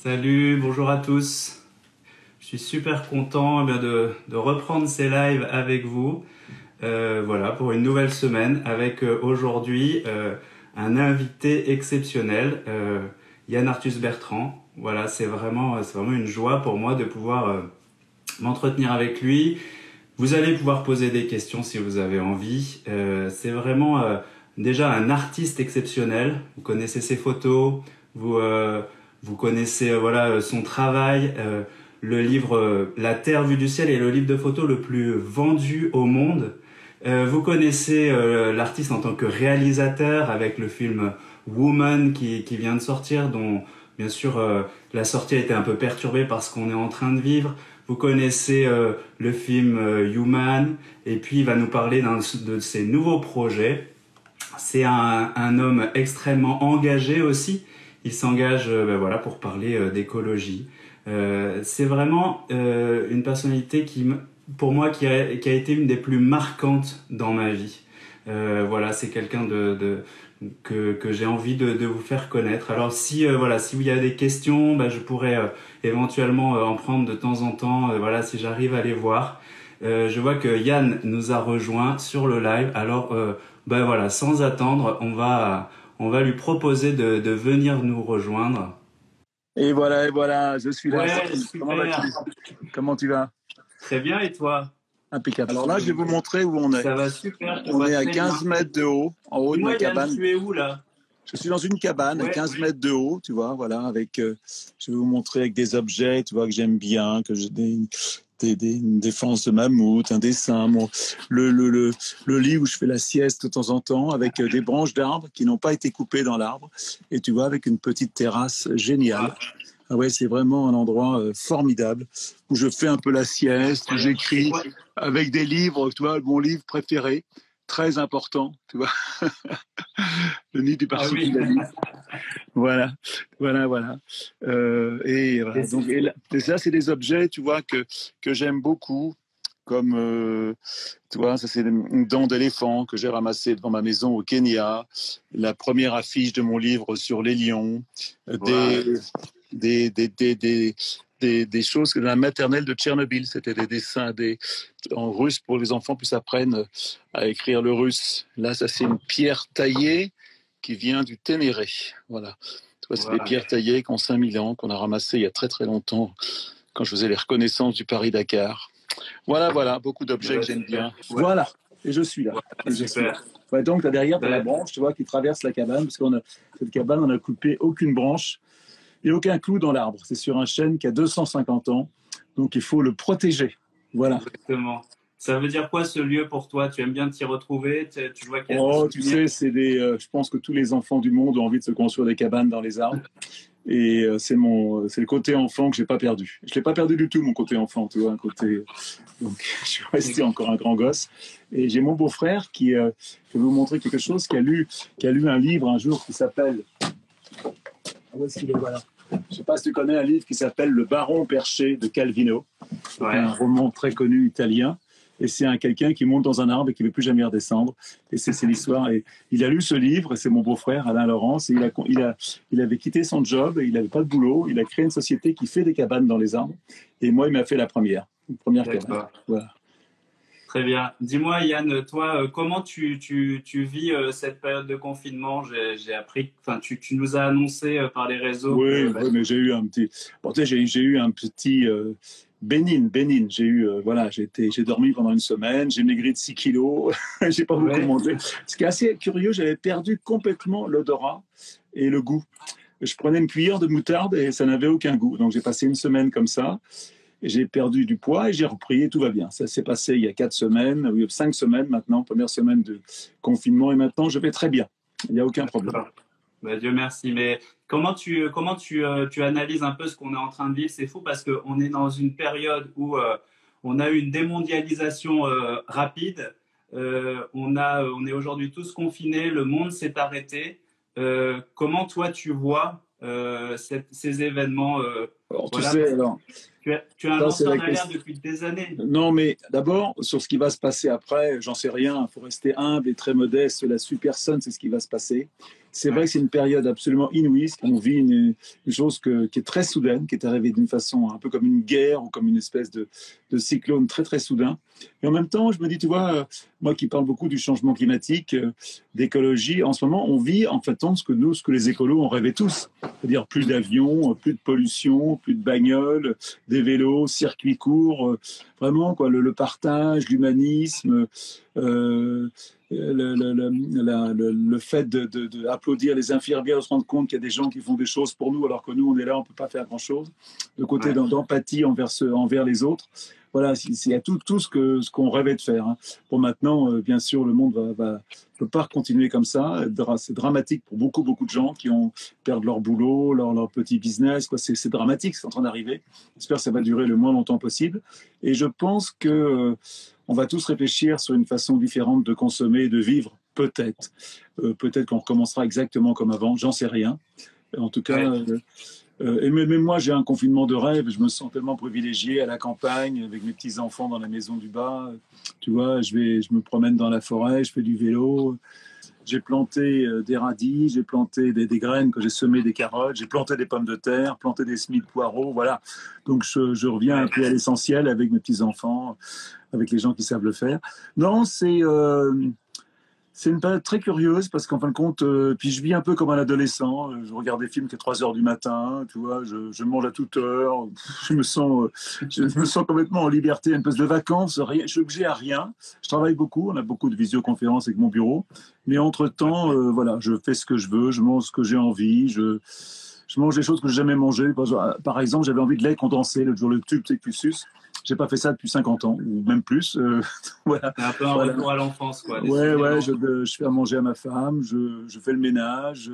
Salut, bonjour à tous. Je suis super content de reprendre ces lives avec vous. Voilà, pour une nouvelle semaine avec aujourd'hui un invité exceptionnel, Yann Arthus Bertrand. Voilà, c'est vraiment une joie pour moi de pouvoir m'entretenir avec lui. Vous allez pouvoir poser des questions si vous avez envie. C'est vraiment déjà un artiste exceptionnel. Vous connaissez ses photos, vous connaissez voilà son travail. Le livre La Terre vue du ciel est le livre de photos le plus vendu au monde. Vous connaissez l'artiste en tant que réalisateur avec le film Woman qui vient de sortir, dont bien sûr la sortie a été un peu perturbée par ce qu'on est en train de vivre. Vous connaissez le film Human, et puis il va nous parler de ses nouveaux projets. C'est un homme extrêmement engagé aussi. Il s'engage voilà, pour parler d'écologie. C'est vraiment une personnalité pour moi, qui a été une des plus marquantes dans ma vie. Voilà, c'est quelqu'un que j'ai envie de vous faire connaître. Alors si voilà, si il y a des questions, je pourrais éventuellement en prendre de temps en temps. Voilà, si j'arrive à les voir. Je vois que Yann nous a rejoint sur le live. Alors voilà, sans attendre, on va lui proposer de venir nous rejoindre. Et voilà, je suis là. Ouais, Comment super. vas-tu? Comment tu vas? Très bien, et toi? Impeccable. Alors là, je vais vous montrer où on est. Ça va super. On est à 15 mètres de haut, en haut de ma Dis-moi, Yann, cabane. tu es où là? Je suis dans une cabane à 15 mètres de haut, tu vois, voilà, avec, je vais vous montrer avec des objets, tu vois, que j'aime bien, que j'ai une défense de mammouth, un dessin, le lit où je fais la sieste de temps en temps, avec des branches d'arbres qui n'ont pas été coupées dans l'arbre, et tu vois, avec une petite terrasse géniale. Ah ouais, c'est vraiment un endroit formidable où je fais un peu la sieste, où j'écris avec des livres, tu vois, mon livre préféré, très important, tu vois. Le nid du marsupilami. Voilà. Et voilà. Donc, et ça, c'est des objets, tu vois, que j'aime beaucoup. Comme, tu vois, ça c'est une dent d'éléphant que j'ai ramassée devant ma maison au Kenya. La première affiche de mon livre sur les lions. Des choses de la maternelle de Tchernobyl. C'était des dessins en russe pour que les enfants puissent apprendre à écrire le russe. Là, ça c'est une pierre taillée qui vient du Ténéré. Voilà. Tu vois, c'est des pierres taillées qui ont 5000 ans, qu'on a ramassées il y a très très longtemps, quand je faisais les reconnaissances du Paris-Dakar. Voilà, beaucoup d'objets que j'aime bien. Voilà, et je suis là. Ouais, donc, derrière, tu as la branche, tu vois, qui traverse la cabane, parce cette cabane, on n'a coupé aucune branche et aucun clou dans l'arbre. C'est sur un chêne qui a 250 ans, donc il faut le protéger. Voilà. Exactement. Ça veut dire quoi ce lieu pour toi? Tu aimes bien t'y retrouver? Tu vois tu sais, je pense que tous les enfants du monde ont envie de se construire des cabanes dans les arbres. Et c'est le côté enfant que j'ai pas perdu. Je l'ai pas perdu du tout, mon côté enfant, tu vois, donc je suis resté encore un grand gosse. Et j'ai mon beau-frère je vais vous montrer quelque chose, qui a lu un livre un jour qui s'appelle. Où est-ce qu'il est? Voilà. Je sais pas si tu connais un livre qui s'appelle Le Baron Perché de Calvino. C'est un roman très connu italien. Et c'est quelqu'un qui monte dans un arbre et qui ne veut plus jamais redescendre. Et c'est l'histoire. Et il a lu ce livre, et c'est mon beau-frère, Alain Laurence. Et il avait quitté son job, et il n'avait pas de boulot. Il a créé une société qui fait des cabanes dans les arbres. Et moi, il m'a fait une première cabane. Voilà. Très bien. Dis-moi, Yann, toi, comment tu vis cette période de confinement? J'ai appris, enfin, tu nous as annoncé par les réseaux. Oui, mais j'ai eu un petit. Bon, tu sais, j'ai eu un petit. Bénin. J'ai dormi pendant une semaine, j'ai maigri de 6 kilos, j'ai pas beaucoup mangé. Ce qui est assez curieux, j'avais perdu complètement l'odorat et le goût. Je prenais une cuillère de moutarde et ça n'avait aucun goût. Donc j'ai passé une semaine comme ça, et j'ai perdu du poids et j'ai repris et tout va bien. Ça s'est passé il y a 5 semaines maintenant, première semaine de confinement, et maintenant je vais très bien. Il n'y a aucun problème. Dieu merci. Mais comment tu analyses un peu ce qu'on est en train de vivre? C'est fou parce qu'on est dans une période où on a eu une démondialisation rapide. On est aujourd'hui tous confinés, le monde s'est arrêté. Comment toi tu vois ces événements tu as un lanceur d'alerte depuis des années. Non, mais d'abord, sur ce qui va se passer après, j'en sais rien. Il faut rester humble et très modeste. Cela suit personne, c'est ce qui va se passer. c'est vrai que c'est une période absolument inouïe. On vit une chose qui est très soudaine, qui est arrivée d'une façon un peu comme une guerre ou comme une espèce de cyclone très très soudain. Et en même temps, je me dis, tu vois, moi qui parle beaucoup du changement climatique, d'écologie, en ce moment, on vit en fait ce que les écolos ont rêvé tous. C'est-à-dire plus d'avions, plus de pollution, plus de bagnoles, des vélos, circuits courts, vraiment quoi, le partage, l'humanisme, le fait d'applaudir les infirmières, de se rendre compte qu'il y a des gens qui font des choses pour nous alors que nous on est là, on ne peut pas faire grand-chose. Le côté d'empathie envers les autres. Voilà, il y a tout ce qu'on rêvait de faire. Hein. Bon, maintenant, bien sûr, le monde ne peut pas continuer comme ça. C'est dramatique pour beaucoup, beaucoup de gens qui ont perdu leur boulot, leur petit business. C'est dramatique, c'est en train d'arriver. J'espère que ça va durer le moins longtemps possible. Et je pense que on va tous réfléchir sur une façon différente de consommer et de vivre, peut-être. Peut-être qu'on recommencera exactement comme avant, j'en sais rien. En tout cas... et même moi, j'ai un confinement de rêve. Je me sens tellement privilégié à la campagne, avec mes petits-enfants dans la maison du bas. Tu vois, je me promène dans la forêt, je fais du vélo. J'ai planté des radis, j'ai planté des graines, que j'ai semé des carottes, j'ai planté des pommes de terre, planté des semis de poireaux. Voilà. Donc, je reviens un peu à l'essentiel avec mes petits-enfants, avec les gens qui savent le faire. Non, c'est une période très curieuse parce qu'en fin de compte, puis je vis un peu comme un adolescent. Je regarde des films qu'à 3 heures du matin, tu vois, je mange à toute heure. Je me sens complètement en liberté, une espèce de vacances. Rien, je suis obligé à rien. Je travaille beaucoup, on a beaucoup de visioconférences avec mon bureau. Mais entre-temps, voilà, je fais ce que je veux, je mange ce que j'ai envie, je mange des choses que j'ai jamais mangées. Par exemple, j'avais envie de lait condensé, le jour le tube, c'est que tu suces. J'ai pas fait ça depuis 50 ans, ou même plus. Voilà. C'est un peu un retour à l'enfance, quoi. Ouais, je fais à manger à ma femme, je fais le ménage.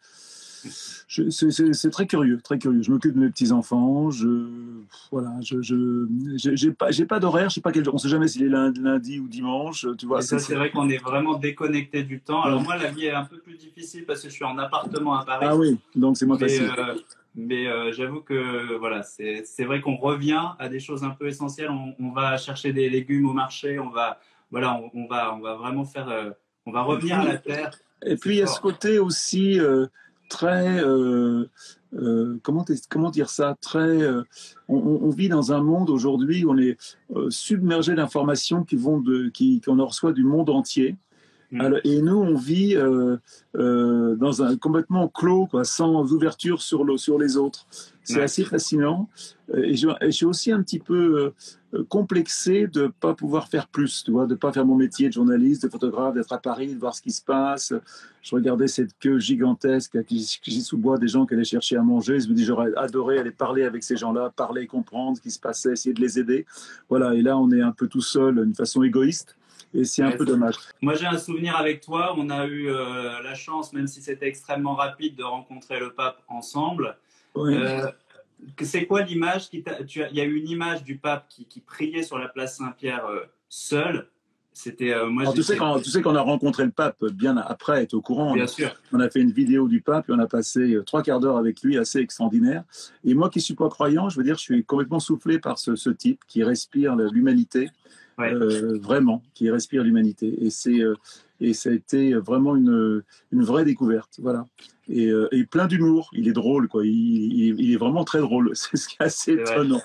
C'est très curieux, très curieux. Je m'occupe de mes petits-enfants. Voilà, j'ai pas d'horaire, je sais pas quel jour. On sait jamais s'il est lundi ou dimanche. Tu vois, et ça, c'est vrai qu'on est vraiment déconnecté du temps. Alors moi, la vie est un peu plus difficile parce que je suis en appartement à Paris. Ah oui, donc c'est moins facile. Mais j'avoue que voilà, c'est vrai qu'on revient à des choses un peu essentielles. On va chercher des légumes au marché. On va vraiment faire. On va revenir à la terre. Et puis il y a ce côté aussi très comment dire ça, très on vit dans un monde aujourd'hui où on est submergé d'informations qu'on en reçoit du monde entier. Alors, et nous, on vit dans un complètement clos, quoi, sans ouverture sur les autres. C'est assez fascinant. Et je suis aussi un petit peu complexé de pas pouvoir faire plus, tu vois, de pas faire mon métier de journaliste, de photographe, d'être à Paris, de voir ce qui se passe. Je regardais cette queue gigantesque qui sous-bois des gens qui allaient chercher à manger. Je me dis, j'aurais adoré aller parler avec ces gens-là, parler, comprendre ce qui se passait, essayer de les aider. Voilà. Et là, on est un peu tout seul, d'une façon égoïste. Et c'est un peu dommage. Moi, j'ai un souvenir avec toi. On a eu la chance, même si c'était extrêmement rapide, de rencontrer le pape ensemble. Oui. C'est quoi l'image il y a eu une image du pape qui priait sur la place Saint-Pierre seul. C'était moi. Alors, tu sais qu'on a rencontré le pape bien après, être au courant. Bien sûr. On a fait une vidéo du pape et on a passé 3/4 d'heure avec lui, assez extraordinaire. Et moi qui suis pas croyant, je veux dire, je suis complètement soufflé par ce type qui respire l'humanité. Ouais. Vraiment, qui respire l'humanité. Et ça a été vraiment une vraie découverte. Voilà. Et plein d'humour. Il est drôle, quoi. Il est vraiment très drôle. C'est ce qui est assez étonnant.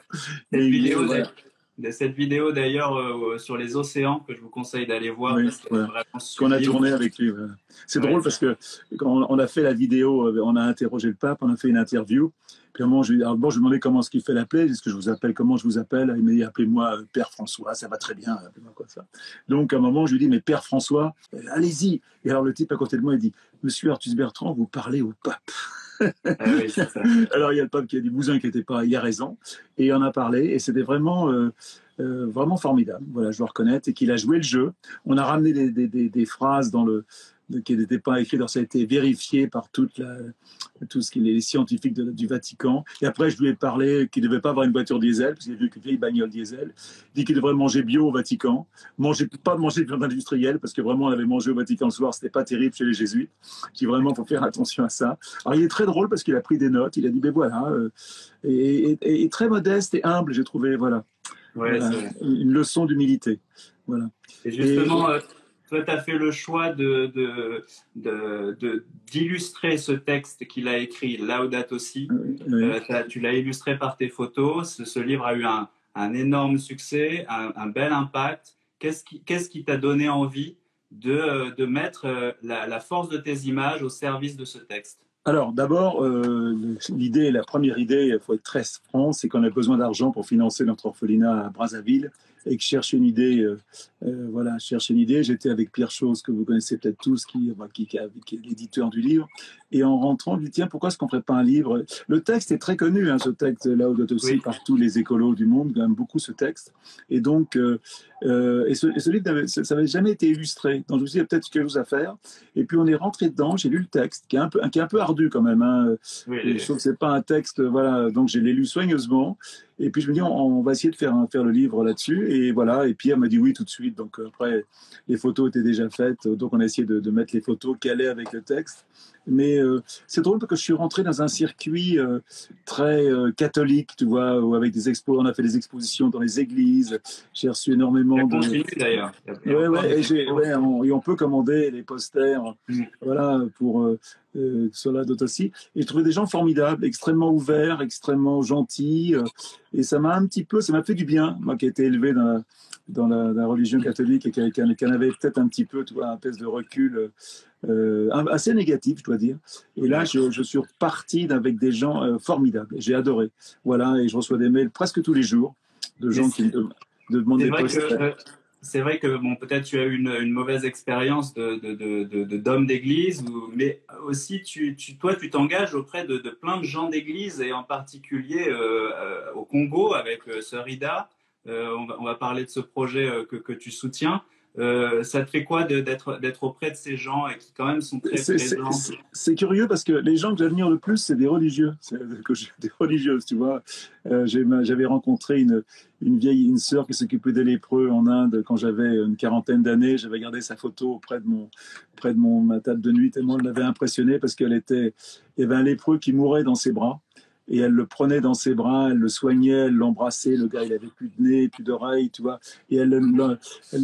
Cette vidéo d'ailleurs sur les océans que je vous conseille d'aller voir. Oui, voilà. Qu'on a tourné avec lui. Voilà. C'est drôle parce que quand on a fait la vidéo, on a interrogé le pape, on a fait une interview. Puis à un moment, je lui ai demandé comment est-ce qu'il fait l'appeler. Est-ce que je vous appelle? Comment je vous appelle? Il m'a dit appelez-moi Père François, ça va très bien. Appelez-moi quoi ça. Donc à un moment, je lui ai dit mais Père François, allez-y. Et alors le type à côté de moi, il dit Monsieur Artus Bertrand, vous parlez au pape. Ah oui, c'est ça. Alors il y a le pape qui a dit vous inquiétez pas, il a raison. Et on a parlé et c'était vraiment formidable. Voilà, je dois reconnaître et qu'il a joué le jeu. On a ramené des phrases qui n'étaient pas écrites, alors ça a été vérifié par tout ce qui est les scientifiques du Vatican. Et après, je lui ai parlé qu'il ne devait pas avoir une voiture diesel, parce qu'il a vu qu'une vieille bagnole diesel. Il dit qu'il devrait manger bio au Vatican, pas manger de viande industrielle, parce que vraiment, on avait mangé au Vatican le soir, c'était pas terrible chez les jésuites. Il dit vraiment, il faut faire attention à ça. Alors, il est très drôle parce qu'il a pris des notes, il a dit, ben voilà, et très modeste et humble, j'ai trouvé, voilà. Ouais, voilà une leçon d'humilité. Voilà. Et justement, toi, tu as fait le choix d'illustrer ce texte qu'il a écrit, Laudato Si. Oui. Tu l'as illustré par tes photos. Ce livre a eu un énorme succès, un bel impact. Qu'est-ce qui t'a donné envie de mettre la force de tes images au service de ce texte? Alors, d'abord, la première idée, il faut être très franc, c'est qu'on a besoin d'argent pour financer notre orphelinat à Brazzaville et que je cherche une idée. Voilà, je cherche une idée. J'étais avec Pierre Chose, que vous connaissez peut-être tous, qui est l'éditeur du livre. Et en rentrant, je dis, tiens, pourquoi est-ce qu'on ne ferait pas un livre? Le texte est très connu, hein, ce texte Laudato Si, Oui. par tous les écolos du monde, aiment beaucoup ce texte. Et donc, ce livre, ça n'avait jamais été illustré. Donc, je me suis dit, il y a peut-être quelque chose à faire. Et puis, on est rentré dedans, j'ai lu le texte, qui est un peu ardu quand même. Hein. Oui, Je trouve que c'est pas un texte, voilà. Donc, je l'ai lu soigneusement. Et puis, je me dis, on va essayer de faire le livre là-dessus. Et voilà. Et Pierre m'a dit oui tout de suite. Donc, après, les photos étaient déjà faites. Donc, on a essayé de mettre les photos calées avec le texte. Mais c'est drôle parce que je suis rentré dans un circuit très catholique, tu vois, où avec des expos, on a fait des expositions dans les églises. J'ai reçu énormément de. Continue d'ailleurs. Et on peut commander les posters, voilà, pour sur la dot aussi. Et je trouvais des gens formidables, extrêmement ouverts, extrêmement gentils. Et ça m'a fait du bien, moi qui ai été élevé dans la religion catholique et qui en avait peut-être un petit peu, tu vois, un espèce de recul assez négatif, je dois dire. Et là, je suis reparti avec des gens formidables. J'ai adoré. Voilà, et je reçois des mails presque tous les jours de gens qui me demandent des posters. C'est vrai que bon, peut-être tu as eu une mauvaise expérience d'homme d'église, mais aussi toi tu t'engages auprès de plein de gens d'église et en particulier au Congo avec Sœur Ida. On va parler de ce projet que tu soutiens. Ça te fait quoi d'être auprès de ces gens et qui quand même sont très présents? C'est curieux parce que les gens que j'admire le plus, c'est des religieux. Des religieuses, tu vois. J'avais rencontré une sœur qui s'occupait des lépreux en Inde quand j'avais une quarantaine d'années. J'avais gardé sa photo auprès de ma table de nuit tellement elle m'avait impressionné parce il y avait un lépreux qui mourait dans ses bras. Et elle le prenait dans ses bras, elle le soignait, elle l'embrassait. Le gars, il avait plus de nez, plus d'oreilles, tu vois. Et c'est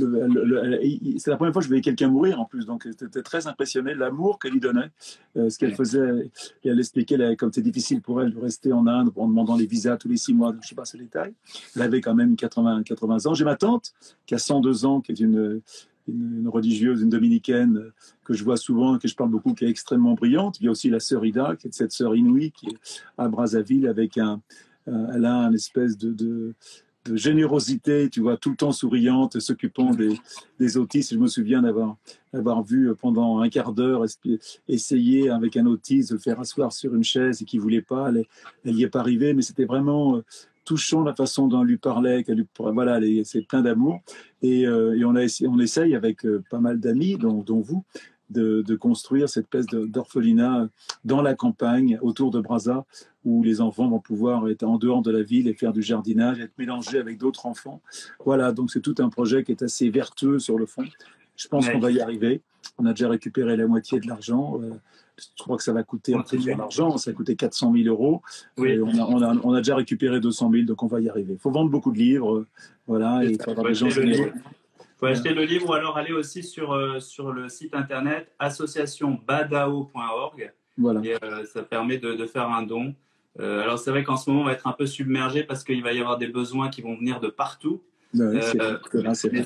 la première fois que je voyais quelqu'un mourir en plus. Donc, j'étais très impressionné, l'amour qu'elle lui donnait, ce qu'elle faisait. Et elle expliquait comme c'est difficile pour elle de rester en Inde en demandant les visas tous les 6 mois. Je ne sais pas ce détail. Elle avait quand même 80 ans. J'ai ma tante qui a 102 ans, qui est une religieuse, une dominicaine que je vois souvent, que je parle beaucoup, qui est extrêmement brillante. Il y a aussi la sœur Ida, qui est cette sœur inouïe, qui est à Brazzaville avec elle a une espèce de générosité, tu vois, tout le temps souriante, s'occupant des autistes. Je me souviens d'avoir vu pendant un quart d'heure essayer avec un autiste de le faire asseoir sur une chaise et qui voulait pas. Elle n'y est pas arrivée, mais c'était vraiment touchant la façon dont elle lui parlait, voilà, c'est plein d'amour. Et on essaye avec pas mal d'amis, dont vous, de construire cette espèce d'orphelinat dans la campagne, autour de Brazza, où les enfants vont pouvoir être en dehors de la ville et faire du jardinage, être mélangés avec d'autres enfants. Voilà, donc c'est tout un projet qui est assez vertueux sur le fond. Je pense qu'on va y arriver. On a déjà récupéré la moitié de l'argent. Je crois que ça va coûter un peu d'argent. Ça a coûté 400 000 euros. Oui. On a déjà récupéré 200 000, donc on va y arriver. Il faut vendre beaucoup de livres. Voilà, et il faut avoir des gens généreux. Il faut acheter le livre ou alors aller aussi sur le site internet associationbadao.org. Voilà. Et ça permet de faire un don. Alors c'est vrai qu'en ce moment, on va être un peu submergé parce qu'il va y avoir des besoins qui vont venir de partout. Ouais, mais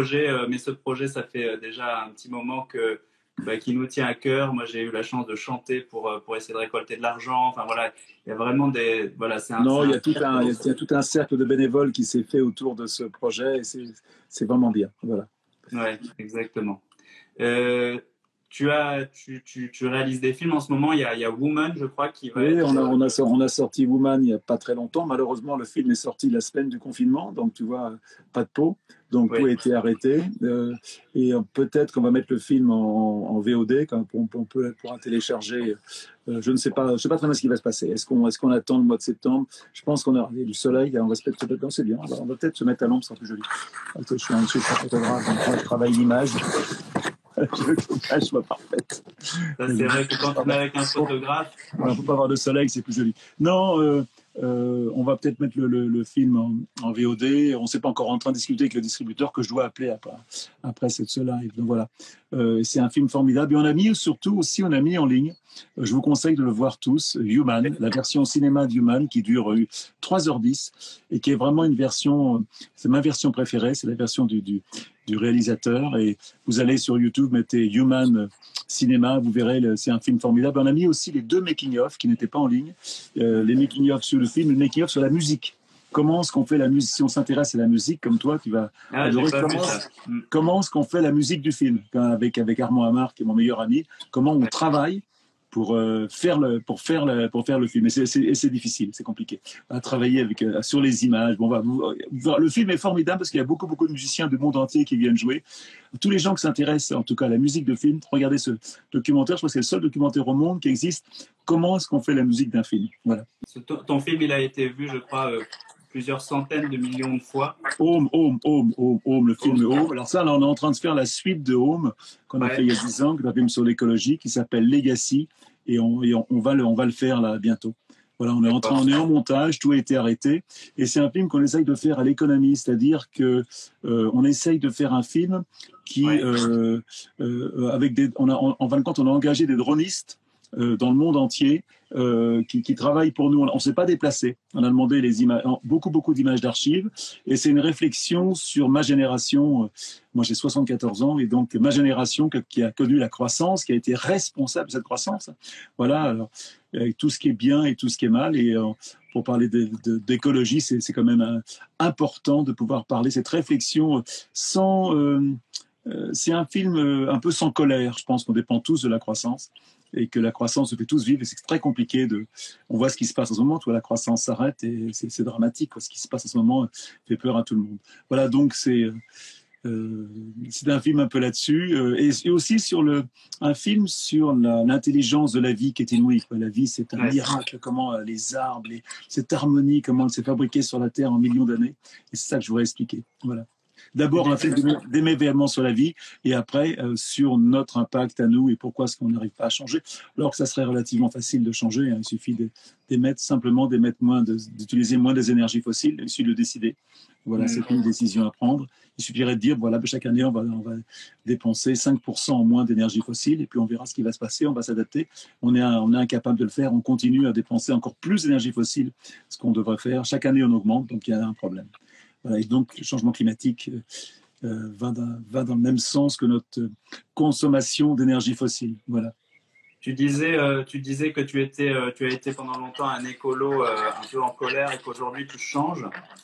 ce projet, ça fait déjà un petit moment qui nous tient à cœur. Moi, j'ai eu la chance de chanter pour essayer de récolter de l'argent. Enfin voilà, il y a vraiment il y a tout un cercle de bénévoles qui s'est fait autour de ce projet et c'est vraiment bien. Voilà. Ouais, exactement. Tu réalises des films en ce moment. Il y a Woman, je crois, qui va. Oui, on a sorti Woman il n'y a pas très longtemps. Malheureusement, le film est sorti la semaine du confinement, donc tu vois, pas de pot. Donc tout a été arrêté. Et peut-être qu'on va mettre le film en VOD, quand on pourra télécharger. Je ne sais pas très bien ce qui va se passer. Est-ce qu'on attend le mois de septembre? Je pense qu'on aura du soleil, on respecte peut-être. C'est bien. On va peut-être se mettre à l'ombre, c'est plus joli. Je suis un photographe, donc je travaille l'image. Je veux que l'image soit parfaite. C'est vrai que quand on est avec un photographe, il ne faut pas avoir de soleil, c'est plus joli. Non, On va peut-être mettre le film en VOD. On ne s'est pas encore en train de discuter avec le distributeur que je dois appeler après ce live. Donc voilà, c'est un film formidable. Et on a mis surtout aussi, on a mis en ligne, je vous conseille de le voir tous, Human, la version cinéma d'Human qui dure 3h10 et qui est vraiment une version, c'est ma version préférée, c'est la version du réalisateur. Et vous allez sur YouTube, mettez Human Cinéma, vous verrez, c'est un film formidable. On a mis aussi les 2 making-of qui n'étaient pas en ligne, les making-of sur le film, le making-of sur la musique. Comment est-ce qu'on fait la musique, si on s'intéresse à la musique, comme toi, tu vas adorer, comment est-ce qu'on fait la musique du film, avec Armand Amar, qui est mon meilleur ami, comment on travaille pour faire le film. Et c'est difficile, c'est compliqué. À travailler sur les images. Bon, le film est formidable parce qu'il y a beaucoup de musiciens du monde entier qui viennent jouer. Tous les gens qui s'intéressent, en tout cas, à la musique de film, regardez ce documentaire. Je crois que c'est le seul documentaire au monde qui existe. Comment est-ce qu'on fait la musique d'un film? Voilà. Ton film, il a été vu, je crois, plusieurs centaines de millions de fois. Home, le film Home. Alors ça, là, on est en train de faire la suite de Home qu'on a fait il y a 10 ans, un film sur l'écologie qui s'appelle Legacy, et on va le faire là bientôt. Voilà, on est en montage, tout a été arrêté, et c'est un film qu'on essaye de faire à l'économie, c'est-à-dire que on essaye de faire un film qui, avec en fin de compte, on a engagé des dronistes dans le monde entier qui travaillent pour nous. On ne s'est pas déplacé. On a demandé beaucoup d'images d'archives, et c'est une réflexion sur ma génération. Moi, j'ai 74 ans, et donc ma génération qui a connu la croissance, qui a été responsable de cette croissance. Voilà, alors, avec tout ce qui est bien et tout ce qui est mal. Et pour parler d'écologie, c'est quand même important de pouvoir parler cette réflexion sans... c'est un film un peu sans colère. Je pense qu'on dépend tous de la croissance, et que la croissance se fait tous vivre, et c'est très compliqué on voit ce qui se passe en ce moment, la croissance s'arrête, et c'est dramatique, ce qui se passe en ce moment fait peur à tout le monde. Voilà, donc c'est un film un peu là-dessus, et aussi sur un film sur l'intelligence de la vie qui est inouïe. La vie, c'est un miracle, comment les arbres, cette harmonie, comment elle s'est fabriquée sur la Terre en millions d'années, et c'est ça que je voudrais expliquer. Voilà. D'abord, un fait d'aimer réellement sur la vie, et après, sur notre impact à nous et pourquoi est-ce qu'on n'arrive pas à changer, alors que ça serait relativement facile de changer. Il suffit d'utiliser moins des énergies fossiles. Il suffit de décider. Voilà, c'est une décision à prendre. Il suffirait de dire, voilà, chaque année, on va dépenser 5% en moins d'énergie fossile, et puis on verra ce qui va se passer, on va s'adapter. On est incapable de le faire, on continue à dépenser encore plus d'énergie fossile, ce qu'on devrait faire. Chaque année, on augmente, donc il y a un problème. Voilà, et donc, le changement climatique va dans le même sens que notre consommation d'énergie fossile. Voilà. Tu disais que tu as été pendant longtemps un écolo un peu en colère, et qu'aujourd'hui tu changes.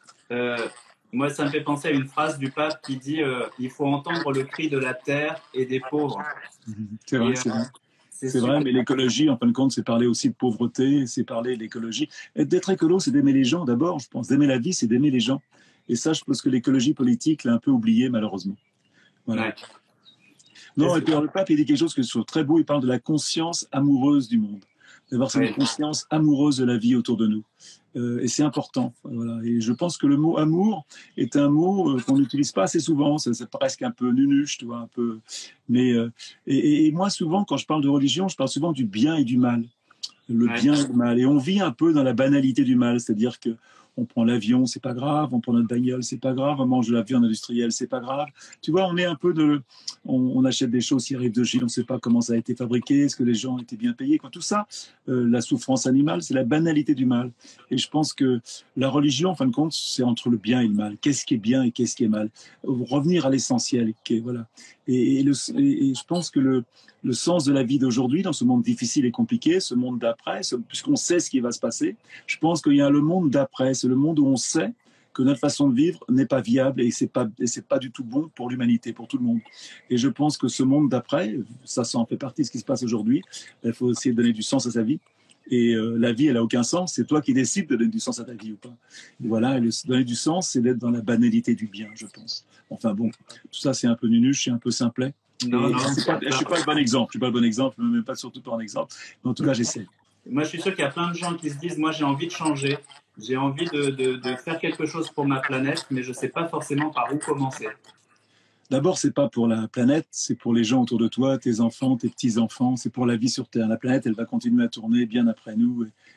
Moi, ça me fait penser à une phrase du pape qui dit il faut entendre le cri de la terre et des pauvres. C'est vrai, c'est vrai. C'est vrai, mais l'écologie, en fin de compte, c'est parler aussi de pauvreté, c'est parler de l'écologie. D'être écolo, c'est d'aimer les gens d'abord, je pense. D'aimer la vie, c'est d'aimer les gens. Et ça, je pense que l'écologie politique l'a un peu oublié, malheureusement. Voilà. Ouais. Non, et puis le pape, il dit quelque chose que je trouve très beau. Il parle de la conscience amoureuse du monde. D'avoir cette conscience amoureuse de la vie autour de nous. Et c'est important. Voilà. Et je pense que le mot amour est un mot qu'on n'utilise pas assez souvent. C'est presque un peu nunuche, tu vois, un peu. Mais et moi, souvent, quand je parle de religion, je parle souvent du bien et du mal. Le bien et le mal. Et on vit un peu dans la banalité du mal, c'est-à-dire que on prend l'avion, c'est pas grave, on prend notre bagnole, c'est pas grave, on mange de la viande industrielle, c'est pas grave. Tu vois, on est un peu on achète des choses qui arrivent de Chine, on ne sait pas comment ça a été fabriqué, est-ce que les gens étaient bien payés, quoi. Tout ça, la souffrance animale, c'est la banalité du mal. Et je pense que la religion, en fin de compte, c'est entre le bien et le mal. Qu'est-ce qui est bien et qu'est-ce qui est mal? Revenir à l'essentiel, voilà. Et je pense que le sens de la vie d'aujourd'hui, dans ce monde difficile et compliqué, ce monde d'après, puisqu'on sait ce qui va se passer, je pense qu'il y a le monde d'après, c'est le monde où on sait que notre façon de vivre n'est pas viable, et c'est pas du tout bon pour l'humanité, pour tout le monde. Et je pense que ce monde d'après, ça en fait partie de ce qui se passe aujourd'hui. Il faut essayer de donner du sens à sa vie. Et la vie, elle n'a aucun sens. C'est toi qui décides de donner du sens à ta vie ou pas. Et voilà, donner du sens, c'est d'être dans la banalité du bien, je pense. Enfin bon, tout ça, c'est un peu nunuche, c'est un peu simplet. Non, je ne suis pas le bon exemple. Je ne suis pas le bon exemple, même pas surtout pas un exemple. Mais en tout cas, j'essaie. Moi, je suis sûr qu'il y a plein de gens qui se disent, moi, j'ai envie de changer. J'ai envie de faire quelque chose pour ma planète, mais je ne sais pas forcément par où commencer. D'abord, c'est pas pour la planète, c'est pour les gens autour de toi, tes enfants, tes petits-enfants, c'est pour la vie sur Terre. La planète, elle va continuer à tourner bien après nous.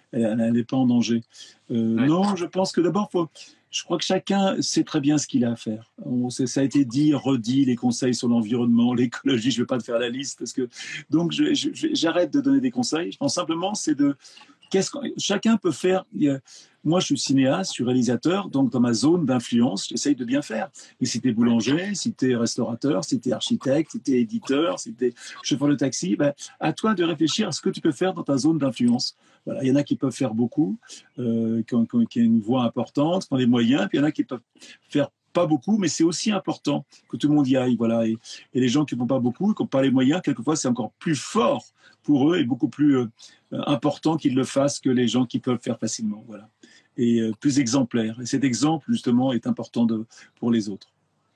elle n'est pas en danger. Ouais. Non, je pense que d'abord, je crois que chacun sait très bien ce qu'il a à faire. Ça a été dit, redit, les conseils sur l'environnement, l'écologie, je ne vais pas te faire la liste. Donc, j'arrête de donner des conseils. Je pense simplement, c'est de chacun peut faire. Moi, je suis cinéaste, je suis réalisateur, donc dans ma zone d'influence, j'essaye de bien faire. Mais si tu es boulanger, si tu es restaurateur, si tu es architecte, si tu es éditeur, si tu es chauffeur de taxi, ben, à toi de réfléchir à ce que tu peux faire dans ta zone d'influence. Voilà. Il y en a qui peuvent faire beaucoup, qui ont une voix importante, qui ont des moyens, puis il y en a qui peuvent faire pas beaucoup, mais c'est aussi important que tout le monde y aille. Voilà. Et les gens qui ne font pas beaucoup, qui n'ont pas les moyens, quelquefois, c'est encore plus fort pour eux et beaucoup plus important qu'ils le fassent que les gens qui peuvent faire facilement. Voilà. Et plus exemplaire. Et cet exemple, justement, est important pour les autres.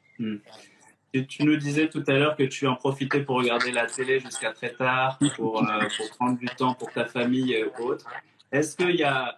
Et tu nous disais tout à l'heure que tu en profitais pour regarder la télé jusqu'à très tard, pour prendre du temps pour ta famille et autres. Est-ce qu'il y a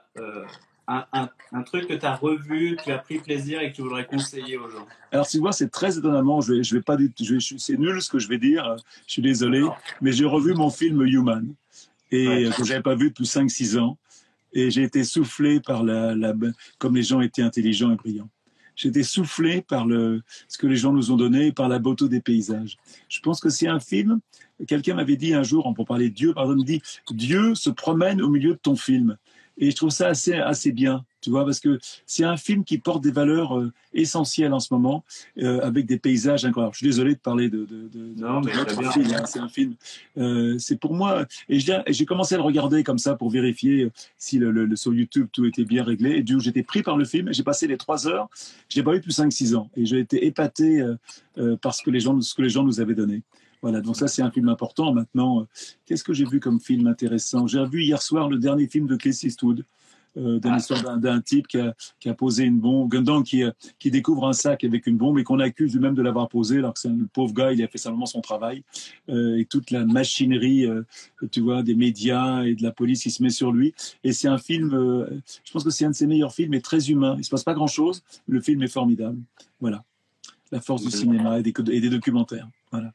un truc que tu as revu, que tu as pris plaisir et que tu voudrais conseiller aux gens? Alors, tu vois, c'est très étonnamment, je vais pas c'est nul ce que je vais dire, je suis désolé, mais j'ai revu mon film Human, et que j'avais pas vu depuis 5-6 ans. Et j'ai été soufflé par comme les gens étaient intelligents et brillants. J'ai été soufflé par ce que les gens nous ont donné et par la beauté des paysages. Je pense que c'est un film. Quelqu'un m'avait dit un jour, pour parler de Dieu, pardon, il me dit Dieu se promène au milieu de ton film. Et je trouve ça assez bien, tu vois, parce que c'est un film qui porte des valeurs essentielles en ce moment, avec des paysages incroyables. Je suis désolé de parler de notre film. Hein, c'est un film. C'est pour moi. Et j'ai commencé à le regarder comme ça pour vérifier si sur YouTube tout était bien réglé. Et du coup, j'étais pris par le film. J'ai passé les 3 heures. Je l'ai pas vu depuis 5-6 ans. Et j'ai été épaté par ce que les gens nous avaient donné. Voilà, donc ça, c'est un film important. Maintenant, qu'est-ce que j'ai vu comme film intéressant? J'ai revu hier soir le dernier film de Clint Eastwood, d'une histoire d'un type qui a posé une bombe, Gundam qui découvre un sac avec une bombe et qu'on accuse lui-même de l'avoir posé, alors que c'est un pauvre gars, il a fait simplement son travail. Et toute la machinerie, tu vois, des médias et de la police qui se met sur lui. Et c'est un film, je pense que c'est un de ses meilleurs films, et très humain. Il se passe pas grand-chose, mais le film est formidable. Voilà, la force du cinéma et des documentaires. Voilà.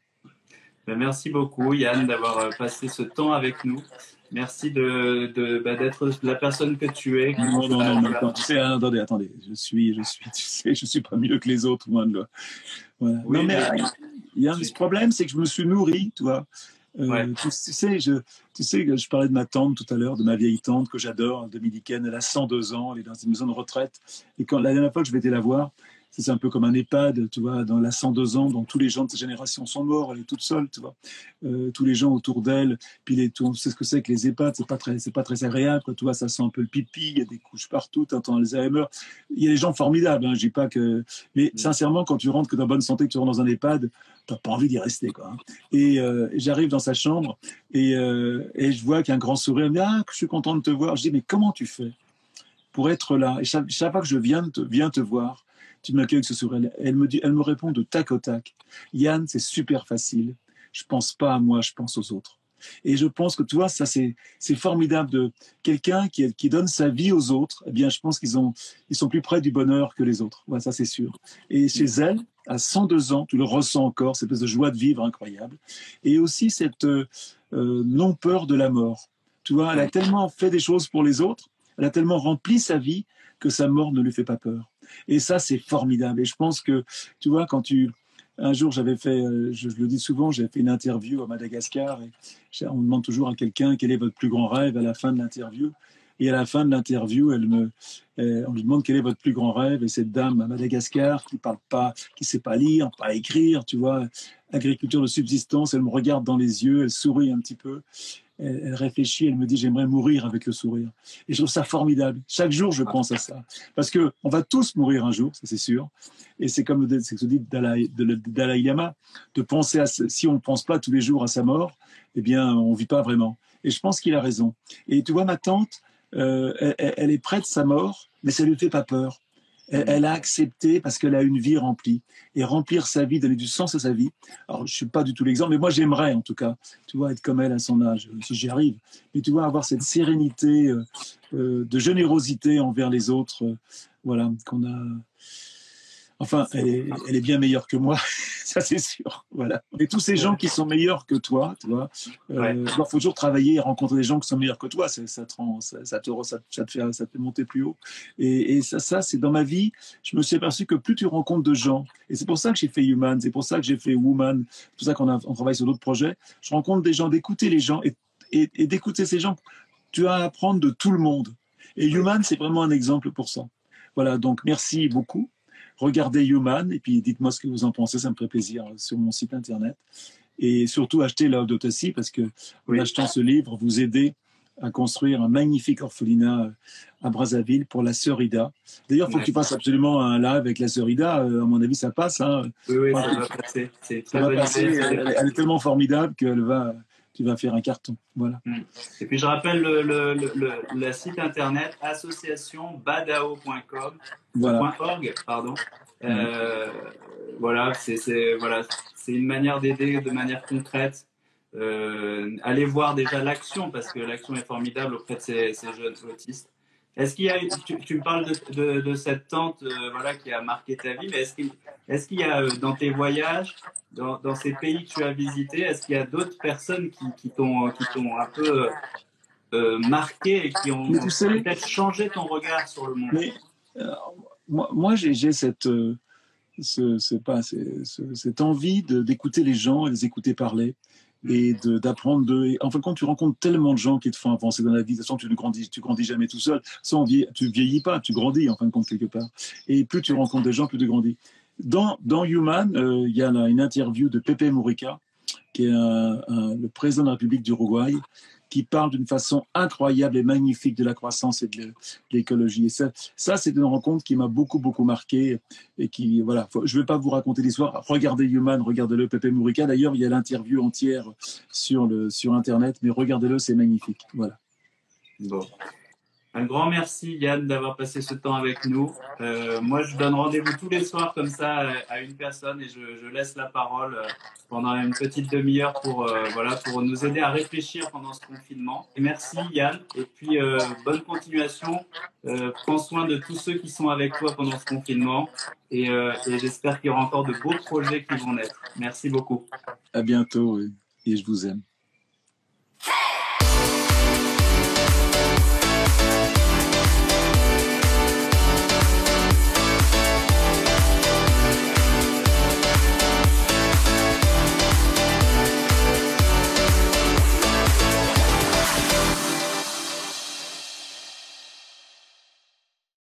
Merci beaucoup Yann d'avoir passé ce temps avec nous. Merci d'être la personne que tu es. Non, tu sais, attendez, tu sais, je suis pas mieux que les autres, loin de là. Voilà. Oui, non, mais il y a un problème, c'est que je me suis nourri, tu vois. Tu sais, je parlais de ma tante tout à l'heure, de ma vieille tante que j'adore, dominicaine, elle a 102 ans, elle est dans une maison de retraite. Et la dernière fois que je vais été la voir, c'est un peu comme un EHPAD, tu vois, dans la 102 ans, dont tous les gens de sa génération sont morts, elle est toute seule, tu vois. Tous les gens autour d'elle, puis on sait ce que c'est que les EHPAD, c'est pas très agréable, quoi, tu vois, ça sent un peu le pipi, il y a des couches partout, t'entends Alzheimer. Il y a des gens formidables, hein, je dis pas que... Mais sincèrement, quand tu rentres que t'es en bonne santé, que tu rentres dans un EHPAD, t'as pas envie d'y rester, quoi. Hein. Et j'arrive dans sa chambre et je vois qu'il y a un grand sourire, elle me dit « Ah, je suis content de te voir ». Je dis « Mais comment tu fais pour être là ?» Et chaque fois que je viens te voir, tu m'accueilles avec ce sourire. Elle me répond de tac au tac. Yann, c'est super facile. Je pense pas à moi, je pense aux autres. Et je pense que, tu vois, ça, c'est formidable de quelqu'un qui donne sa vie aux autres. Eh bien, je pense ils sont plus près du bonheur que les autres. Ouais, ça, c'est sûr. Et chez elle, à 102 ans, tu le ressens encore, cette espèce de joie de vivre incroyable. Et aussi cette non-peur de la mort. Tu vois, elle a tellement fait des choses pour les autres, elle a tellement rempli sa vie que sa mort ne lui fait pas peur. Et ça, c'est formidable. Et je pense que, tu vois, un jour, j'avais fait, je le dis souvent, j'avais fait une interview à Madagascar. Et on demande toujours à quelqu'un quel est votre plus grand rêve à la fin de l'interview. Et à la fin de l'interview, on lui demande quel est votre plus grand rêve. Et cette dame à Madagascar qui parle pas, qui sait pas lire, pas écrire, tu vois, agriculture de subsistance, elle me regarde dans les yeux, elle sourit un petit peu. Elle réfléchit, elle me dit j'aimerais mourir avec le sourire. Et je trouve ça formidable. Chaque jour, je pense à ça. Parce qu'on va tous mourir un jour, ça c'est sûr. Et c'est comme ce que dit Dalai Lama, de penser si on ne pense pas tous les jours à sa mort, eh bien, on ne vit pas vraiment. Et je pense qu'il a raison. Et tu vois, ma tante, elle est près de sa mort, mais ça ne lui fait pas peur. Elle a accepté parce qu'elle a une vie remplie. Et remplir sa vie, donner du sens à sa vie. Alors, je ne suis pas du tout l'exemple, mais moi, j'aimerais, en tout cas, tu vois, être comme elle à son âge, si j'y arrive. Mais tu vois, avoir cette sérénité, de générosité envers les autres, voilà, qu'on a... Enfin, elle est bien meilleure que moi, ça c'est sûr. Voilà. Et tous ces gens qui sont meilleurs que toi, tu vois, Ouais. il faut toujours travailler et rencontrer des gens qui sont meilleurs que toi. Ça te rend, ça te fait monter plus haut. Et ça c'est dans ma vie. Je me suis aperçu que plus tu rencontres de gens, et c'est pour ça que j'ai fait Human, c'est pour ça que j'ai fait Woman, c'est pour ça on travaille sur d'autres projets. Je rencontre des gens, d'écouter les gens et d'écouter ces gens. Tu vas apprendre de tout le monde. Et Oui. Human, c'est vraiment un exemple pour ça. Voilà, donc merci beaucoup. Regardez Human et puis dites-moi ce que vous en pensez, ça me ferait plaisir sur mon site internet. Et surtout achetez Laudato Si parce que en achetant ce livre, vous aidez à construire un magnifique orphelinat à Brazzaville pour la sœur Ida. D'ailleurs, il faut que tu fasses absolument un live avec la sœur Ida. À mon avis, ça passe. Hein. Oui, Enfin, ça va passer. C'est une ça très va bonne passer. idée. Elle est tellement formidable tu vas faire un carton. Voilà. Et puis je rappelle le site internet associationbadao.com Voilà. .org, pardon. Ouais. Voilà, voilà, c'est une manière d'aider de manière concrète. Allez voir déjà l'action parce que l'action est formidable auprès de ces jeunes autistes. Est-ce qu'il y a, tu me parles de cette tante voilà, qui a marqué ta vie, mais est-ce qu'il y a dans tes voyages, dans ces pays que tu as visités, est-ce qu'il y a d'autres personnes qui t'ont un peu marqué et qui ont Mais tu sais, peut-être changé ton regard sur le monde? mais euh, moi j'ai cette cette envie d'écouter les gens et de les écouter parler et d'apprendre de. En fin de compte, tu rencontres tellement de gens qui te font avancer dans la vie. De toute façon, tu grandis jamais tout seul. Tu vieillis pas, tu grandis en fin de compte quelque part. Et plus tu rencontres des gens, plus tu grandis. Dans Human, il y a là une interview de Pepe Mujica, qui est le président de la République d'Uruguay, qui parle d'une façon incroyable et magnifique de la croissance et de l'écologie. Et ça c'est une rencontre qui m'a beaucoup, beaucoup marqué. Et qui, voilà, je ne vais pas vous raconter l'histoire. Regardez Human, regardez-le, Pepe Mujica. D'ailleurs, il y a l'interview entière sur Internet, mais regardez-le, c'est magnifique. Voilà. Bon. Un grand merci Yann d'avoir passé ce temps avec nous. Moi, je donne rendez-vous tous les soirs comme ça à une personne et je laisse la parole pendant une petite demi-heure voilà, pour nous aider à réfléchir pendant ce confinement. Et merci Yann et puis bonne continuation. Prends soin de tous ceux qui sont avec toi pendant ce confinement et j'espère qu'il y aura encore de beaux projets qui vont naître. Merci beaucoup. À bientôt et je vous aime.